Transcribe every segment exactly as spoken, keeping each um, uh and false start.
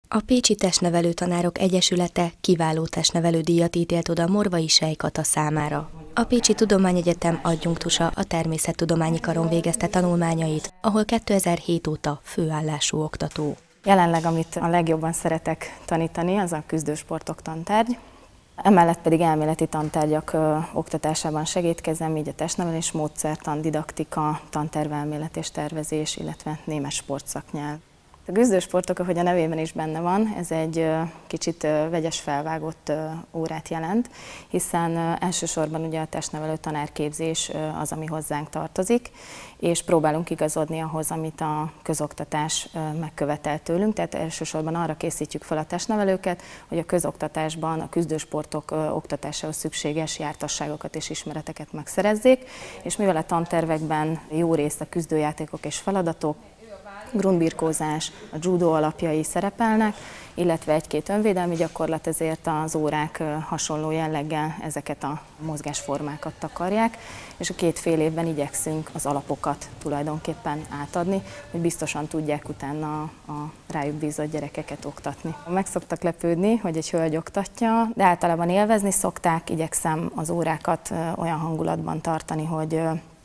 A Pécsi Testnevelő Tanárok Egyesülete kiváló testnevelő díjat ítélt oda Morvai Sej Kata számára. A Pécsi Tudományegyetem adjunktusa a természettudományi karon végezte tanulmányait, ahol kétezer-hét óta főállású oktató. Jelenleg, amit a legjobban szeretek tanítani, az a küzdősportok tantárgy. Emellett pedig elméleti tantárgyak ö, oktatásában segítkezem, így a testnevelés módszertan, didaktika, tantervelmélet és tervezés, illetve német sportszaknyelv. A küzdősportok, ahogy a nevében is benne van, ez egy ö, kicsit ö, vegyes felvágott ö, órát jelent, hiszen ö, elsősorban ugye a testnevelő tanárképzés ö, az, ami hozzánk tartozik, és próbálunk igazodni ahhoz, amit a közoktatás ö, megkövetel tőlünk, tehát elsősorban arra készítjük fel a testnevelőket, hogy a közoktatásban a küzdősportok ö, oktatásához szükséges jártasságokat és ismereteket megszerezzék, és mivel a tantervekben jó részt a küzdőjátékok és feladatok, grundbirkózás, a judo alapjai szerepelnek, illetve egy-két önvédelmi gyakorlat, ezért az órák hasonló jelleggel ezeket a mozgásformákat takarják, és a két fél évben igyekszünk az alapokat tulajdonképpen átadni, hogy biztosan tudják utána a rájuk bízott gyerekeket oktatni. Meg szoktak lepődni, hogy egy hölgy oktatja, de általában élvezni szokták, igyekszem az órákat olyan hangulatban tartani, hogy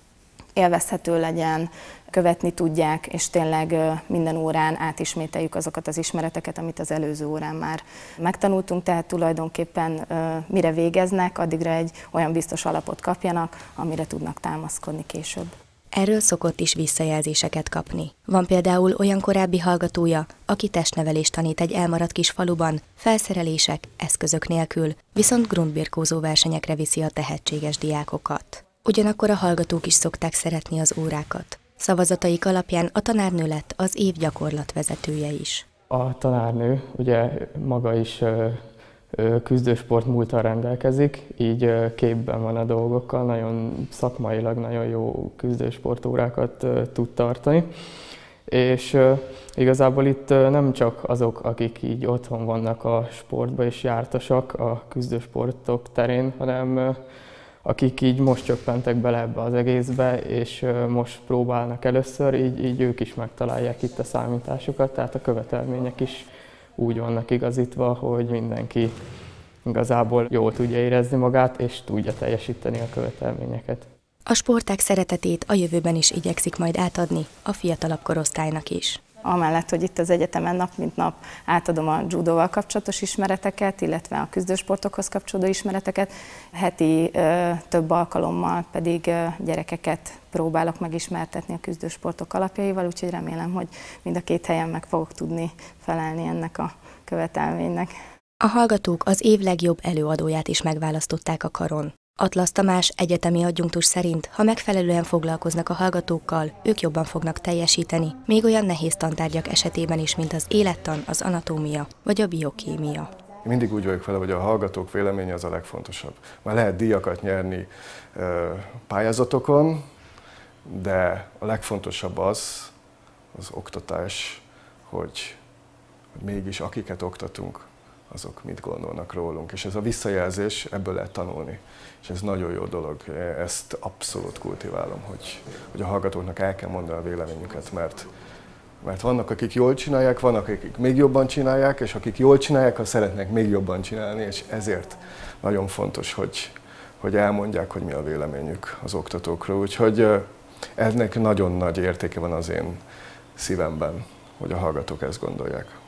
élvezhető legyen, követni tudják, és tényleg minden órán átismételjük azokat az ismereteket, amit az előző órán már megtanultunk, tehát tulajdonképpen mire végeznek, addigra egy olyan biztos alapot kapjanak, amire tudnak támaszkodni később. Erről szokott is visszajelzéseket kapni. Van például olyan korábbi hallgatója, aki testnevelést tanít egy elmaradt kis faluban, felszerelések, eszközök nélkül, viszont grundbirkózó versenyekre viszi a tehetséges diákokat. Ugyanakkor a hallgatók is szokták szeretni az órákat. Szavazataik alapján a tanárnő lett az év gyakorlatvezetője is. A tanárnő ugye maga is küzdősport múlttal rendelkezik, így képben van a dolgokkal, nagyon szakmailag nagyon jó küzdősportórákat tud tartani. És igazából itt nem csak azok, akik így otthon vannak a sportban és jártasak a küzdősportok terén, hanem akik így most csöppentek bele ebbe az egészbe, és most próbálnak először, így, így ők is megtalálják itt a számításukat, tehát a követelmények is úgy vannak igazítva, hogy mindenki igazából jól tudja érezni magát, és tudja teljesíteni a követelményeket. A sportág szeretetét a jövőben is igyekszik majd átadni a fiatalabb korosztálynak is. Amellett, hogy itt az egyetemen nap mint nap átadom a judóval kapcsolatos ismereteket, illetve a küzdősportokhoz kapcsolódó ismereteket, heti ö, több alkalommal pedig ö, gyerekeket próbálok megismertetni a küzdősportok alapjaival, úgyhogy remélem, hogy mind a két helyen meg fogok tudni felelni ennek a követelménynek. A hallgatók az év legjobb előadóját is megválasztották a karon. Atlasz Tamás egyetemi adjunktus szerint, ha megfelelően foglalkoznak a hallgatókkal, ők jobban fognak teljesíteni, még olyan nehéz tantárgyak esetében is, mint az élettan, az anatómia vagy a biokémia. Mindig úgy vagyok vele, hogy a hallgatók véleménye az a legfontosabb. Már lehet díjakat nyerni pályázatokon, de a legfontosabb az, az oktatás, hogy, hogy mégis akiket oktatunk, azok mit gondolnak rólunk. És ez a visszajelzés, ebből lehet tanulni. És ez nagyon jó dolog. Ezt abszolút kultiválom, hogy, hogy a hallgatóknak el kell mondani a véleményüket, mert, mert vannak, akik jól csinálják, vannak, akik még jobban csinálják, és akik jól csinálják, ha szeretnek még jobban csinálni, és ezért nagyon fontos, hogy, hogy elmondják, hogy mi a véleményük az oktatókról. Úgyhogy ennek nagyon nagy értéke van az én szívemben, hogy a hallgatók ezt gondolják.